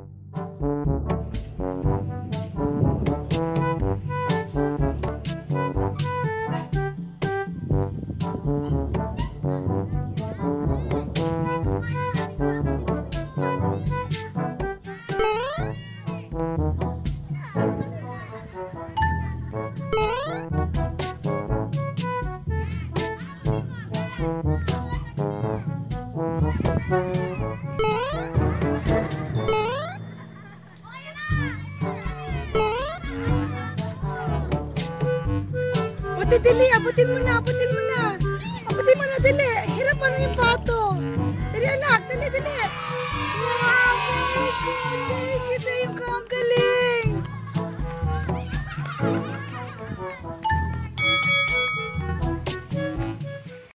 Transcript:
Ate, dili, abutin mo na, abutin mo na. Abutin mo na, dili. Hirapan na yung pato. Dili, anak, dili, dili. Wow, very good.